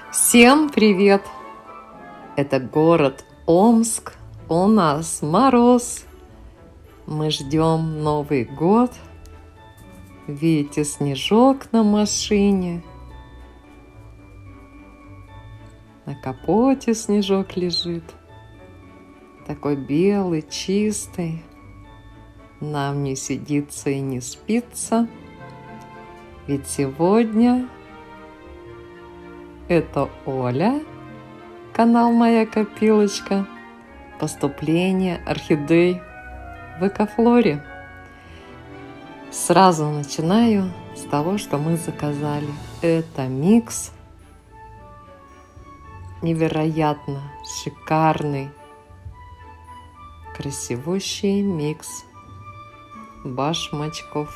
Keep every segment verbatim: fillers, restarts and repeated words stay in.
Всем привет! Это город Омск, у нас мороз. Мы ждем Новый год. Видите, снежок на машине. На капоте снежок лежит. Такой белый, чистый. Нам не сидится и не спится. Ведь сегодня это Оля, канал «Моя копилочка», поступление орхидей в Экофлоре. Сразу начинаю с того, что мы заказали. Это микс, невероятно шикарный, красивущий микс башмачков,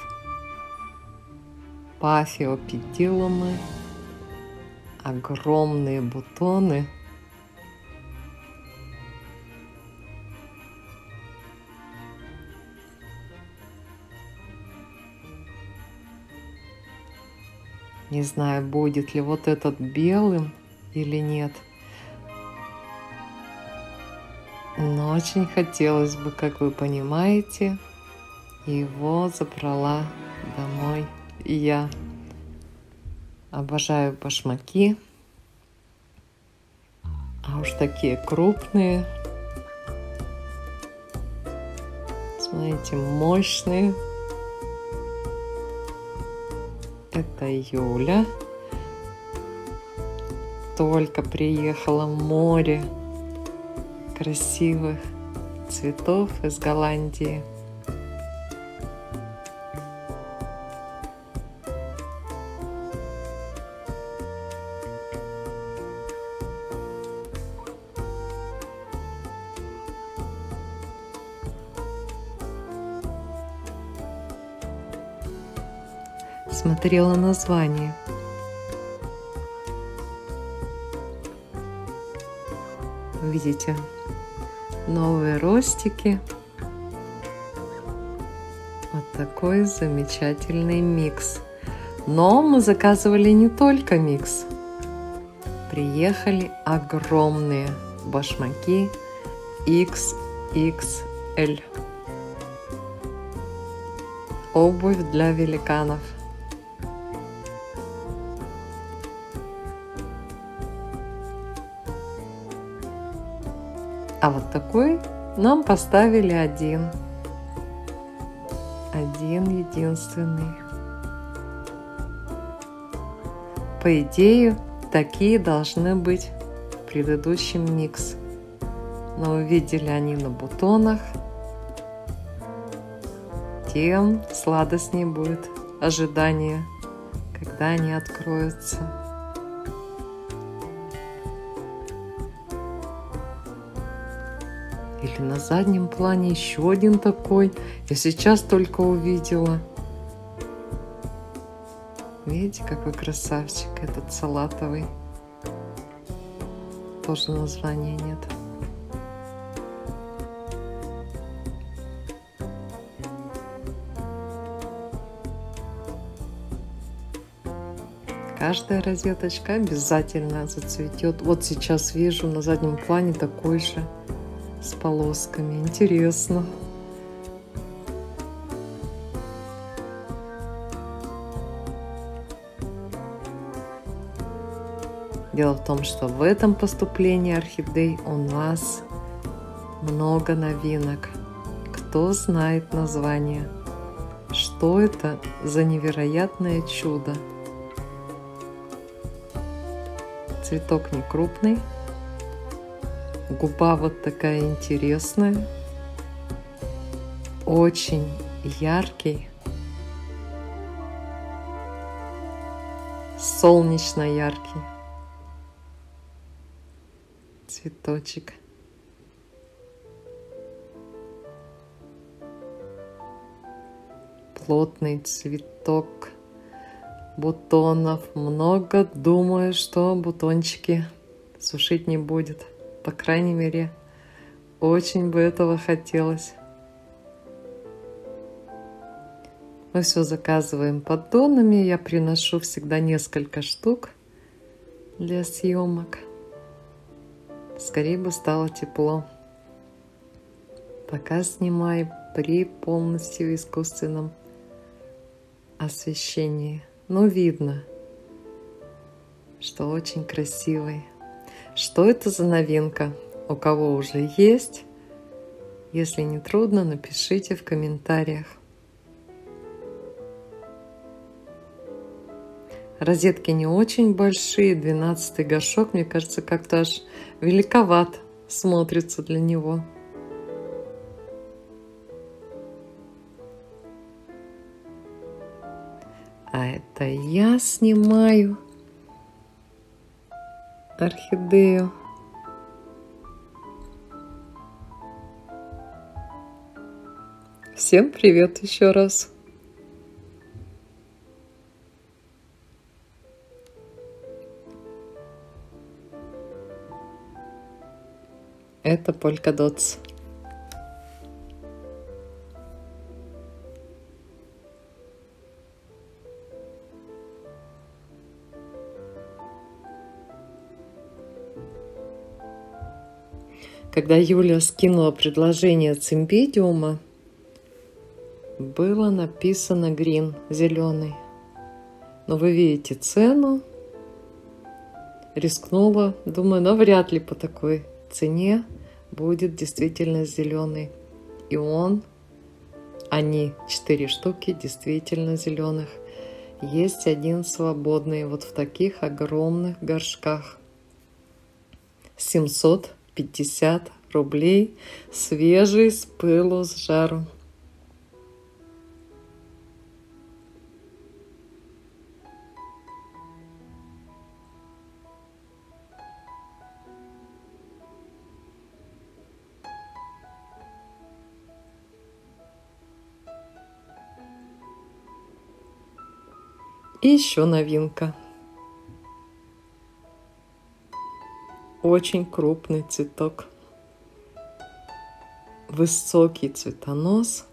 пафиопедилумы, огромные бутоны. Не знаю, будет ли вот этот белым или нет. Но очень хотелось бы, как вы понимаете, его забрала домой я. Обожаю башмаки. А уж такие крупные. Смотрите, мощные. Это Юля. Только приехала в море красивых цветов из Голландии. Смотрела название. Видите, новые ростики. Вот такой замечательный микс. Но мы заказывали не только микс. Приехали огромные башмаки икс икс эль. Обувь для великанов. А вот такой нам поставили один. Один единственный. По идее, такие должны быть в предыдущем микс. Но увидели они на бутонах, тем сладостнее будет ожидание, когда они откроются. Или на заднем плане еще один такой. Я сейчас только увидела. Видите, какой красавчик этот салатовый. Тоже названия нет. Каждая розеточка обязательно зацветет. Вот сейчас вижу на заднем плане такой же. С полосками. Интересно. Дело в том, что в этом поступлении орхидей у нас много новинок. Кто знает название? Что это за невероятное чудо? Цветок не крупный. Губа вот такая интересная, очень яркий, солнечно яркий цветочек. Плотный цветок, бутонов много. Думаю, что бутончики сушить не будет. По крайней мере, очень бы этого хотелось. Мы все заказываем поддонами. Я приношу всегда несколько штук. для съемок. Скорее бы стало тепло. Пока снимаю при полностью искусственном освещении. Но видно, что очень красивый. Что это за новинка? У кого уже есть? Если не трудно, напишите в комментариях. Розетки не очень большие, двенадцатый горшок, мне кажется, как-то аж великоват смотрится для него. А это я снимаю орхидею. Всем привет еще раз. Это Polkadot's. Когда Юля скинула предложение цимбидиума, было написано green, зеленый. Но вы видите цену. Рискнула, думаю, навряд ли по такой цене будет действительно зеленый. И он, они, четыре штуки действительно зеленых. Есть один свободный вот в таких огромных горшках. семьсот пятьдесят рублей, свежий, с пылу, с жару. И еще новинка. Очень крупный цветок. Высокий цветонос.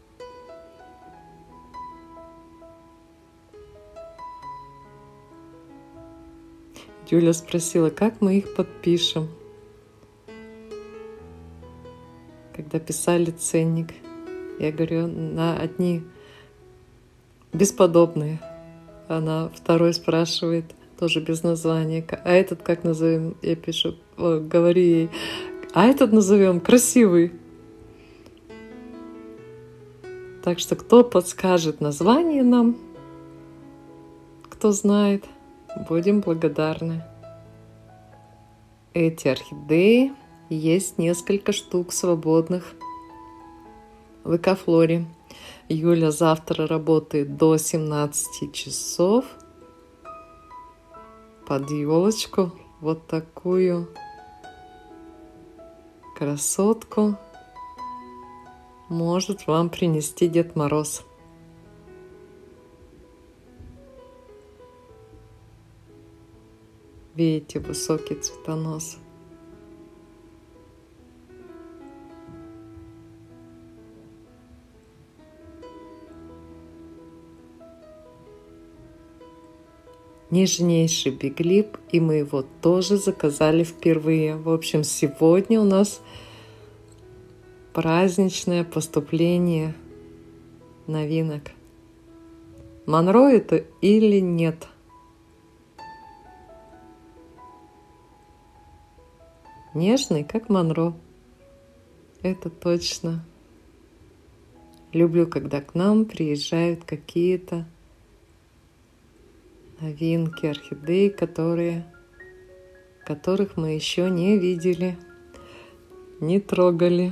Юля спросила, как мы их подпишем, когда писали ценник. Я говорю, на одни бесподобные. Она второй спрашивает, тоже без названия. А этот как назовем? Я пишу, о, говорю ей, а этот назовем красивый. Так что кто подскажет название нам, кто знает, будем благодарны. Эти орхидеи, есть несколько штук свободных в Экофлоре. Юля завтра работает до семнадцати часов. Под елочку вот такую красотку может вам принести Дед Мороз. Видите, высокий цветонос. Нежнейший биглип, и мы его тоже заказали впервые. В общем, сегодня у нас праздничное поступление новинок. Монро это или нет? Нежный, как Монро. Это точно. Люблю, когда к нам приезжают какие-то новинки, орхидеи, которые, которых мы еще не видели, не трогали.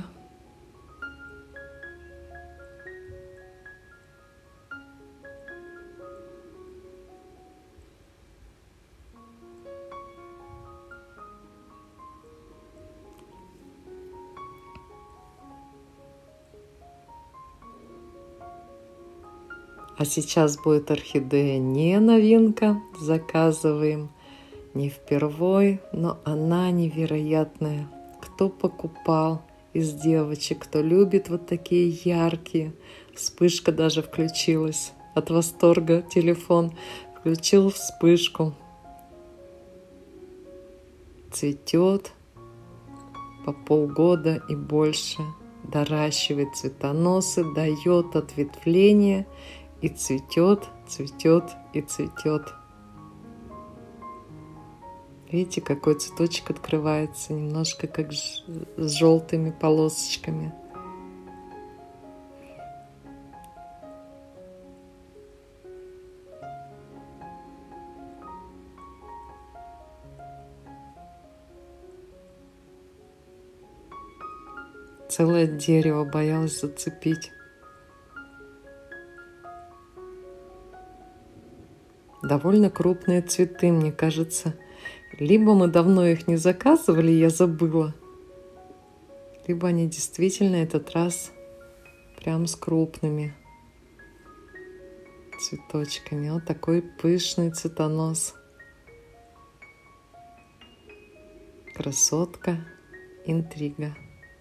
А сейчас будет орхидея не новинка, заказываем не впервой, но она невероятная. Кто покупал из девочек, кто любит вот такие яркие, вспышка даже включилась от восторга, телефон включил вспышку. цветет по полгода и больше, доращивает цветоносы, дает ответвление и цветет, цветет и цветет. Видите, какой цветочек открывается, немножко как с желтыми полосочками. Целое дерево боялась зацепить. Довольно крупные цветы, мне кажется. Либо мы давно их не заказывали, я забыла, либо они действительно этот раз прям с крупными цветочками. Вот такой пышный цветонос. Красотка, интрига.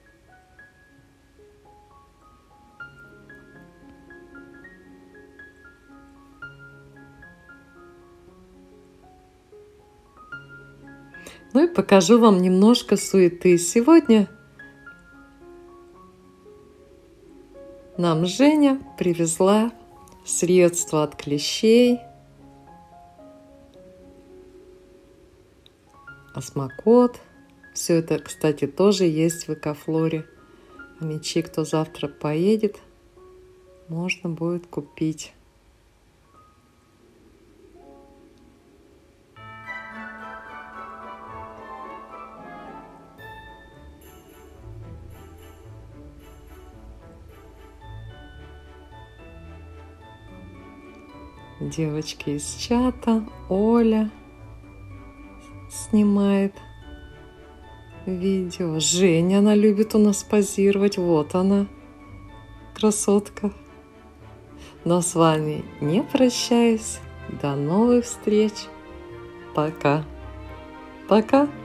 Ну и покажу вам немножко суеты. Сегодня нам Женя привезла средства от клещей, осмокот. Все это, кстати, тоже есть в Экофлоре. А мечи, кто завтра поедет, можно будет купить. Девочки из чата, Оля снимает видео. Женя, она любит у нас позировать. Вот она, красотка. Но с вами не прощаюсь. До новых встреч. Пока. Пока.